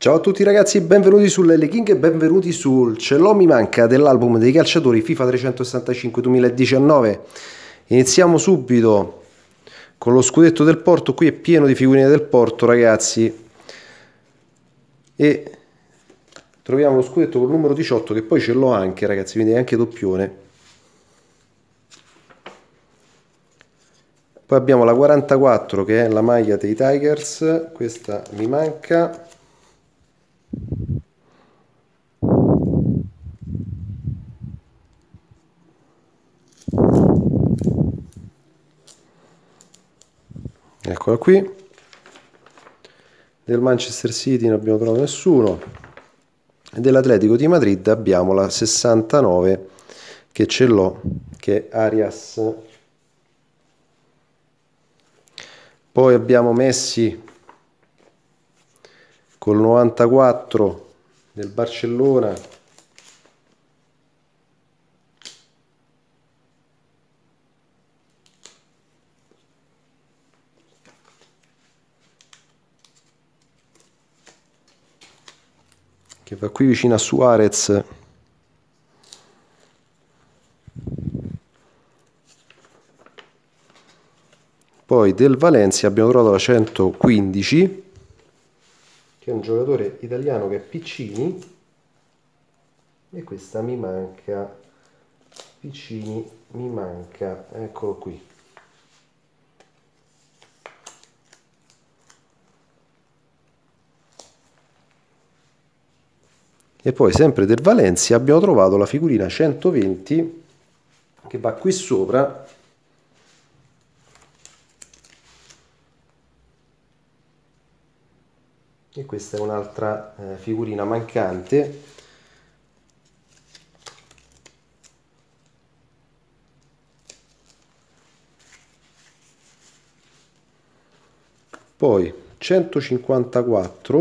Ciao a tutti ragazzi, benvenuti sull'L King e benvenuti sul Ce l'ho mi manca dell'album dei calciatori FIFA 365 2019. Iniziamo subito con lo scudetto del Porto, qui è pieno di figurine del Porto ragazzi. E troviamo lo scudetto col numero 18 che poi ce l'ho anche ragazzi, quindi è anche doppione. Poi abbiamo la 44 che è la maglia dei Tigers, questa mi manca. Eccola qui. Del Manchester City non abbiamo trovato nessuno. E dell'Atletico di Madrid abbiamo la 69 che ce l'ho, che è Arias. Poi abbiamo Messi col 94 del Barcellona. Che va qui vicino a Suarez. Poi del Valencia abbiamo trovato la 115, che è un giocatore italiano che è Piccini, e questa mi manca, Piccini mi manca, eccolo qui. E poi sempre del Valencia abbiamo trovato la figurina 120 che va qui sopra. E questa è un'altra figurina mancante. Poi 154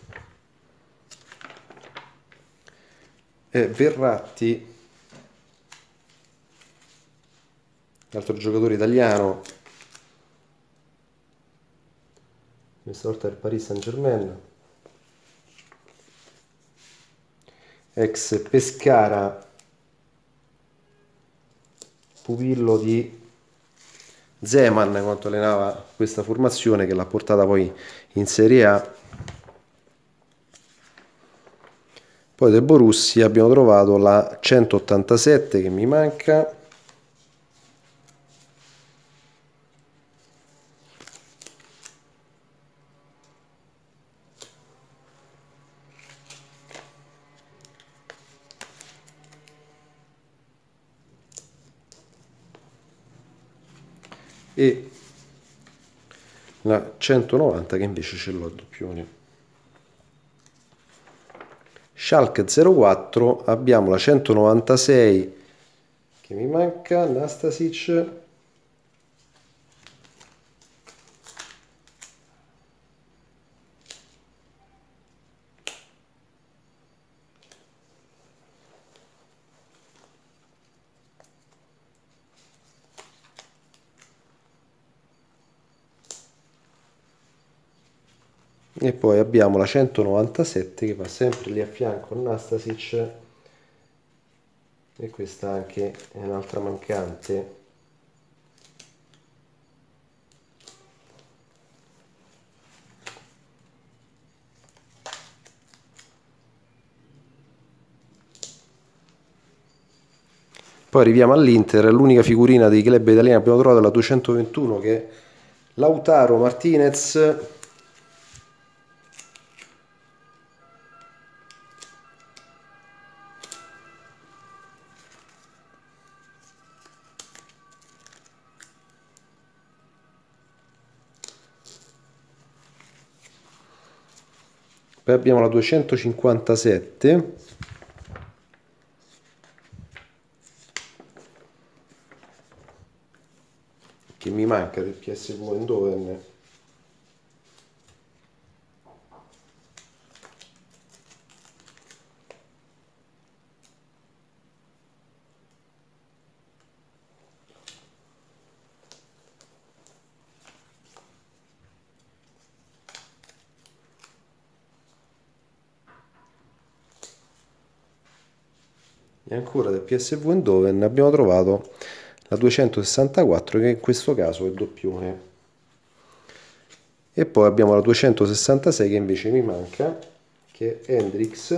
è Verratti, altro giocatore italiano, questa volta è il Paris Saint-Germain, ex Pescara, pupillo di Zeman quando allenava questa formazione che l'ha portata poi in Serie A. Poi del Borussia abbiamo trovato la 187 che mi manca. E la 190 che invece ce l'ho a doppione. Schalke 04 abbiamo la 196 che mi manca, Nastasic. E poi abbiamo la 197 che va sempre lì a fianco a Nastasic, e questa anche è un'altra mancante. Poi arriviamo all'Inter, l'unica figurina dei club italiani che abbiamo trovato è la 221 che è Lautaro Martinez. Poi abbiamo la 257 che mi manca del PSV Eindhoven. E ancora del PSV Eindhoven abbiamo trovato la 264, che in questo caso è doppione. E poi abbiamo la 266 che invece mi manca, che è Hendrix.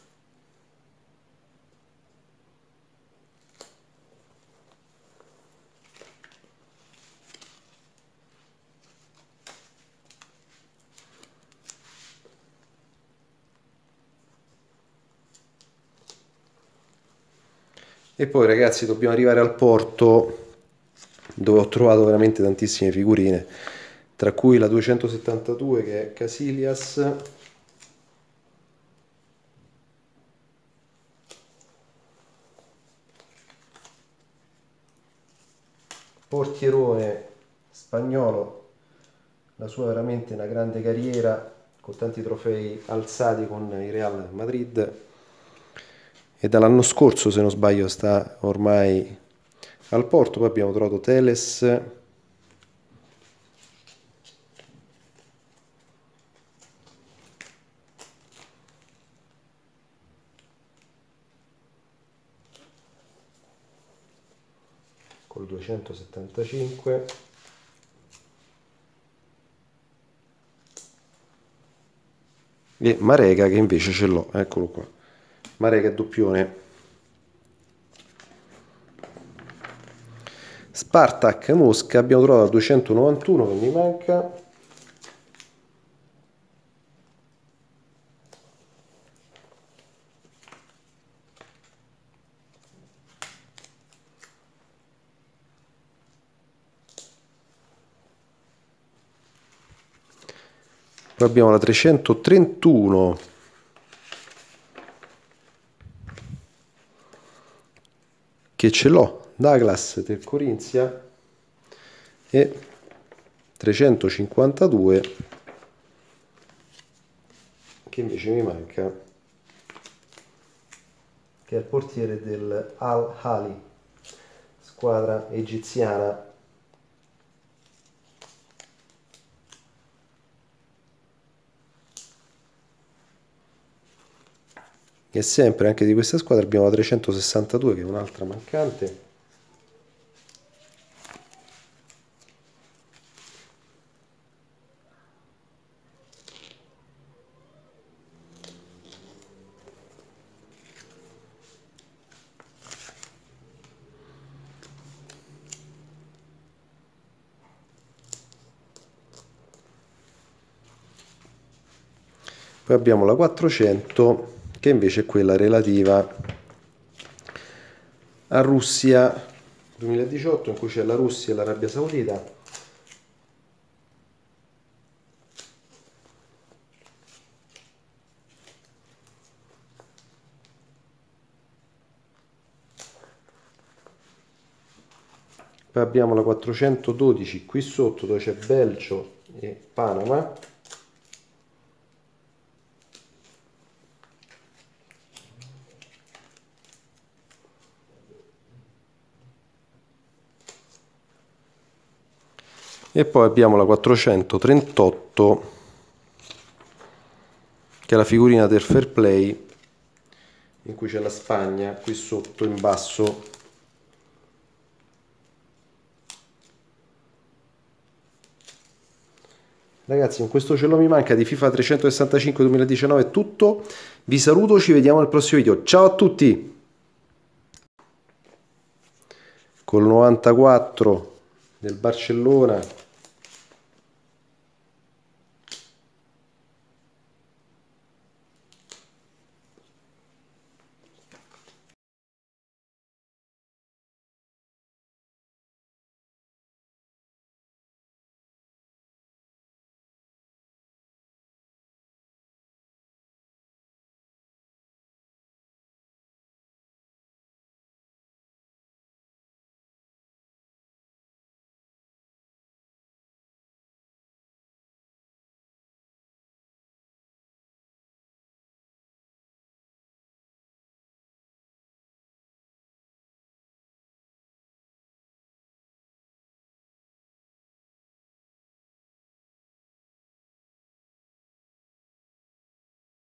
E poi ragazzi dobbiamo arrivare al porto, dove ho trovato veramente tantissime figurine, tra cui la 272 che è Casillas, portierone spagnolo, la sua veramente una grande carriera con tanti trofei alzati con il Real Madrid, e dall'anno scorso se non sbaglio sta ormai al porto. Poi abbiamo trovato Teles, col 275, e Marega che invece ce l'ho, eccolo qua, Marega è doppione. Spartak Mosca abbiamo trovato la 291 che mi manca, poi abbiamo la 331 che ce l'ho, Douglas del Corinzia, e 352 che invece mi manca, che è il portiere del Al-Ahly, squadra egiziana. E sempre anche di questa squadra abbiamo la 362 che è un'altra mancante. Poi abbiamo la 400 che invece è quella relativa a Russia 2018, in cui c'è la Russia e l'Arabia Saudita. Poi abbiamo la 412 qui sotto, dove c'è Belgio e Panama. E poi abbiamo la 438 che è la figurina del Fair Play, in cui c'è la Spagna qui sotto in basso. Ragazzi, con questo cielo mi manca di FIFA 365 2019 è tutto. Vi saluto, ci vediamo al prossimo video. Ciao a tutti! Col 94 del Barcellona.